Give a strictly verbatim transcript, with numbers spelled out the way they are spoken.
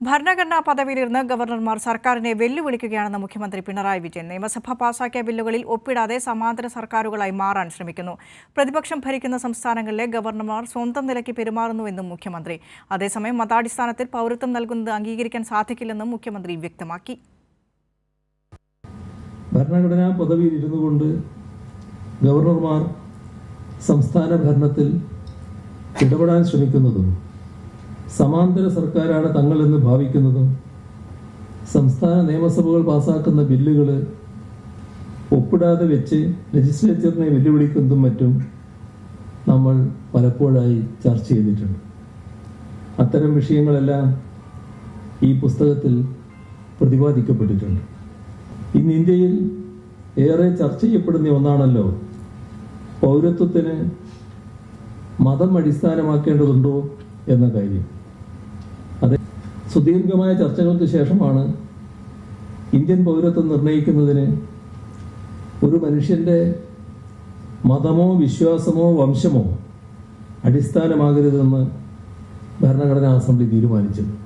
ഭരണഘടനാ പദവിയിലിരുന്ന് ഗവർണർമാർ സർക്കാരിനെ വെല്ലുവിളിക്കുകയാണെന്ന് മുഖ്യമന്ത്രി പിണറായി വിജയൻ. നിയമസഭ പാസാക്കിയ ബില്ലുകളിൽ ഒപ്പിടാതെ സമാന്തര സർക്കാരുകളായി മാറാൻ ശ്രമിക്കുന്നു. പ്രതിപക്ഷം ഭരിക്കുന്ന സംസ്ഥാനങ്ങളിലെ ഗവർണർമാർ സ്വന്തം നിലയ്ക്ക് പെരുമാറുന്നുവെന്നും മുഖ്യമന്ത്രി. അതേസമയം മതാടിസ്ഥാനത്തിൽ പൗരത്വം നൽകുന്നത് അംഗീകരിക്കാൻ സാധിക്കില്ലെന്നും മുഖ്യമന്ത്രി വ്യക്തമാക്കി. ഭരണഘടനാ പദവിയിൽ ഇരുന്നുകൊണ്ട് ഗവർണർമാർ സംസ്ഥാന ഭരണത്തിൽ ഇടപെടാൻ ശ്രമിക്കുന്നതും സമാന്തര സർക്കാരാണ് തങ്ങളെന്ന് ഭാവിക്കുന്നതും സംസ്ഥാന നിയമസഭകൾ പാസാക്കുന്ന ബില്ലുകൾ ഒപ്പിടാതെ വെച്ച് ലെജിസ്ലേച്ചറിനെ വെല്ലുവിളിക്കുന്നതും മറ്റും നമ്മൾ പലപ്പോഴായി ചർച്ച ചെയ്തിട്ടുണ്ട്. അത്തരം വിഷയങ്ങളെല്ലാം ഈ പുസ്തകത്തിൽ പ്രതിപാദിക്കപ്പെട്ടിട്ടുണ്ട്. ഇന്ന് ഇന്ത്യയിൽ ഏറെ ചർച്ച ചെയ്യപ്പെടുന്ന ഒന്നാണല്ലോ പൗരത്വത്തിന് മതം അടിസ്ഥാനമാക്കേണ്ടതുണ്ടോ എന്ന കാര്യം. അതെ, സുദീർഘമായ ചർച്ചകൾക്ക് ശേഷമാണ് ഇന്ത്യൻ പൗരത്വം നിർണയിക്കുന്നതിന് ഒരു മനുഷ്യന്റെ മതമോ വിശ്വാസമോ വംശമോ അടിസ്ഥാനമാകരുതെന്ന് ഭരണഘടനാ അസംബ്ലി തീരുമാനിച്ചത്.